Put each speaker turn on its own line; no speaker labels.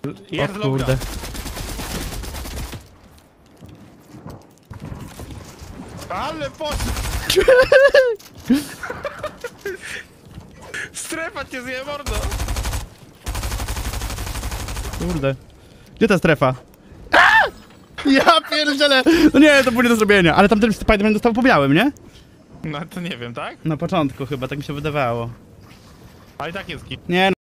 Jest
O kurde.
Ale poszedł! Strefa cię zje, mordo!
Kurde. Gdzie ta strefa? Ja pierdzielę! No nie, to było nie do zrobienia. Ale tamten Spider-Man dostał po białym, nie?
No to nie wiem, tak?
Na początku chyba, tak mi się wydawało.
Ale tak jest kit.
Nie.